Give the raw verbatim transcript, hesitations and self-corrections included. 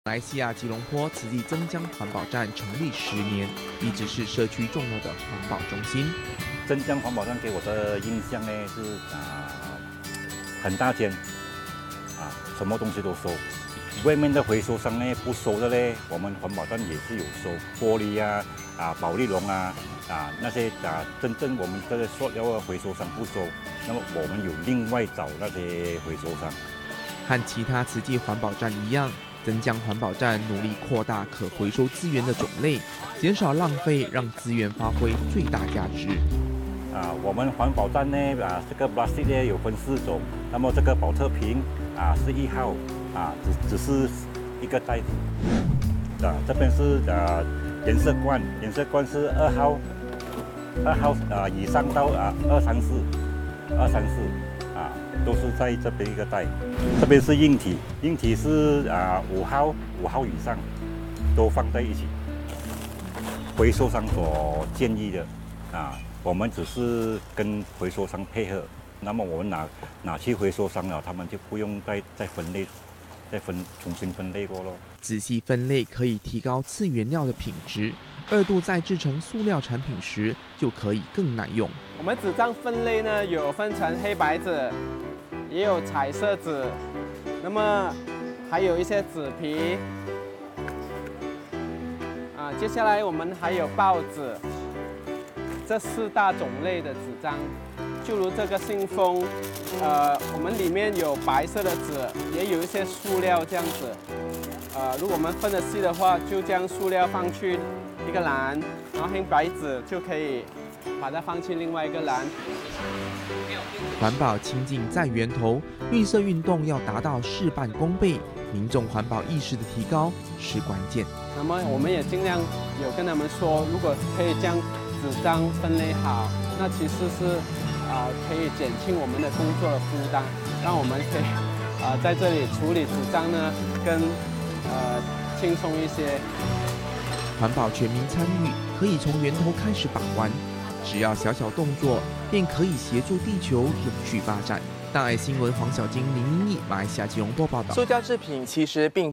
马来西亚吉隆坡慈济增江环保站成立十年，一直是社区重要的环保中心。 增江环保站给我的印象呢是啊、很大间，啊什么东西都收。外面的回收商呢不收的嘞，我们环保站也是有收玻璃啊、啊保丽龙啊、啊那些啊真正我们这个塑料的回收商不收，那么我们有另外找那些回收商。 和其他慈济环保站一样，增江环保站努力扩大可回收资源的种类，减少浪费，让资源发挥最大价值。 啊，我们环保站呢，啊，这个 plastic 呢有分四种，那么这个保特瓶啊是一号，啊，只只是一个袋子，啊，这边是啊颜色罐，颜色罐是二号，二号啊以上到啊二三四，二三四。啊，都是在这边一个袋，这边是硬体，硬体是啊五号，五号以上，都放在一起。回收商所建议的，啊，我们只是跟回收商配合，那么我们拿拿去回收商了，他们就不用再再分类，再分重新分类过咯。 仔细分类可以提高次原料的品质，二度再制成塑料产品时就可以更耐用。 我们纸张分类呢，有分成黑白纸，也有彩色纸，那么还有一些纸皮。啊，接下来我们还有报纸，这四大种类的纸张，就如这个信封，呃，我们里面有白色的纸，也有一些塑料这样子。呃，如果我们分得细的话，就将塑料放去一个篮，然后黑白纸就可以把它放进另外一个篮。 环保清净在源头，绿色运动要达到事半功倍，民众环保意识的提高是关键。 那么我们也尽量有跟他们说，如果可以将纸张分类好，那其实是啊、呃、可以减轻我们的工作的负担，让我们可以啊、呃、在这里处理纸张呢更呃轻松一些。 环保全民参与，可以从源头开始把关，只要小小动作，便可以协助地球永续发展。大爱新闻黄小晶、林英义，马来西亚吉隆坡报道。 塑胶制品其实并